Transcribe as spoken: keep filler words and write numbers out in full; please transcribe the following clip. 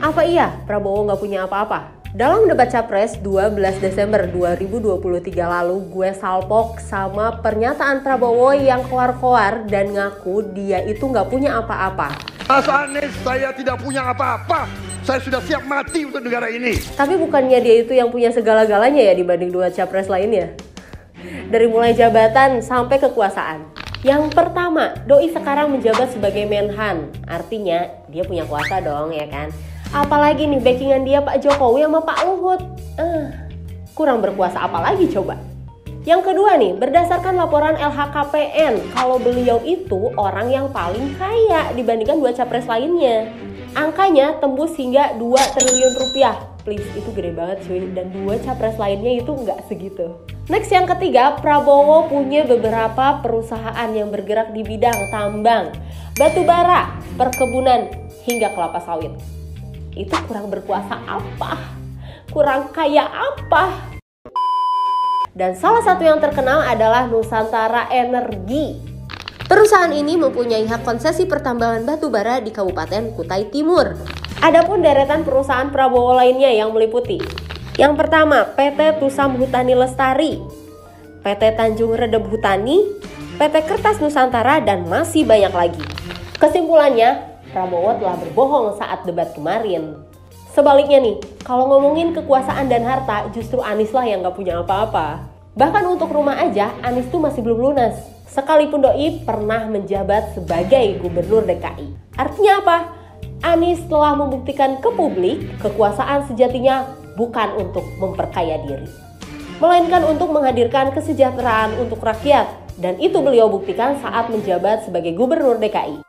Apa iya Prabowo nggak punya apa-apa? Dalam debat Capres dua belas Desember dua ribu dua puluh tiga lalu, gue salpok sama pernyataan Prabowo yang keluar-keluar dan ngaku dia itu nggak punya apa-apa. Mas Anies, saya tidak punya apa-apa. Saya sudah siap mati untuk negara ini. Tapi bukannya dia itu yang punya segala-galanya ya dibanding dua Capres lainnya? Dari mulai jabatan sampai kekuasaan. Yang pertama, Doi sekarang menjabat sebagai Menhan. Artinya dia punya kuasa dong ya kan. Apalagi nih backingan dia Pak Jokowi sama Pak Luhut. Ah, kurang berkuasa apa lagi coba? Yang kedua nih, berdasarkan laporan L H K P N, kalau beliau itu orang yang paling kaya dibandingkan dua capres lainnya. Angkanya tembus hingga dua triliun rupiah. Please, itu gede banget cuy. Dan dua capres lainnya itu nggak segitu. Next, yang ketiga, Prabowo punya beberapa perusahaan yang bergerak di bidang tambang, batu bara, perkebunan, hingga kelapa sawit. Itu kurang berkuasa apa? Kurang kaya apa? Dan salah satu yang terkenal adalah Nusantara Energi. Perusahaan ini mempunyai hak konsesi pertambangan batu bara di Kabupaten Kutai Timur. Adapun deretan perusahaan Prabowo lainnya yang meliputi: yang pertama, P T Tusam Hutani Lestari, P T Tanjung Redep Hutani, P T Kertas Nusantara, dan masih banyak lagi. Kesimpulannya, Prabowo telah berbohong saat debat kemarin. Sebaliknya nih, kalau ngomongin kekuasaan dan harta, justru Anies lah yang gak punya apa-apa. Bahkan untuk rumah aja, Anies tuh masih belum lunas. Sekalipun Doi pernah menjabat sebagai gubernur D K I. Artinya apa? Anies telah membuktikan ke publik kekuasaan sejatinya bukan untuk memperkaya diri, melainkan untuk menghadirkan kesejahteraan untuk rakyat. Dan itu beliau buktikan saat menjabat sebagai gubernur D K I.